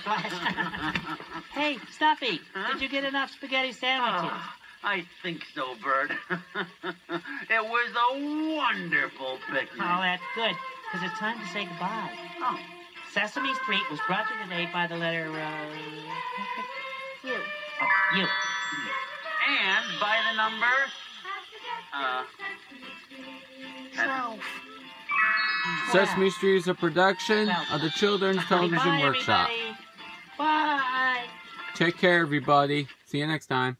blast. Hey, Stuffy, did you get enough spaghetti sandwiches? I think so, Bert. It was a wonderful picnic. Oh, that's good, because it's time to say goodbye. Oh. Sesame Street was brought to you today by the letter, You. oh, U. And by the number, 12. Sesame Street is a production of the Children's Television Bye, Workshop. everybody. Bye. Take care, everybody. See you next time.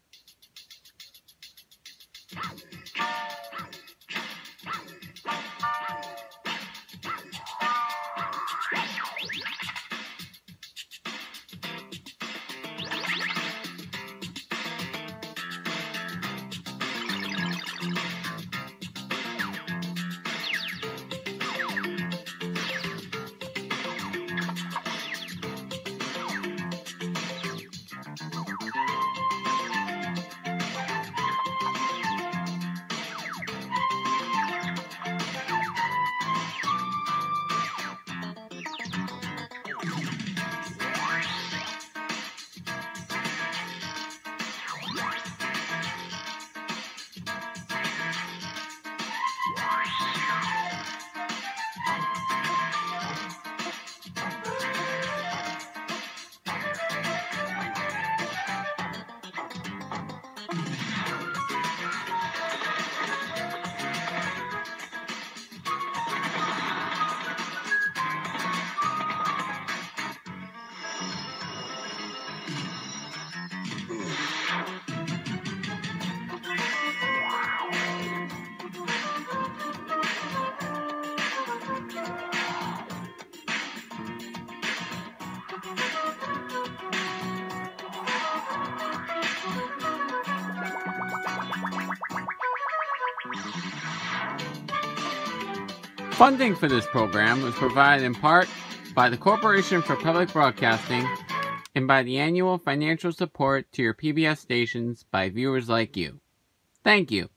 Funding for this program was provided in part by the Corporation for Public Broadcasting and by the annual financial support to your PBS stations by viewers like you. Thank you.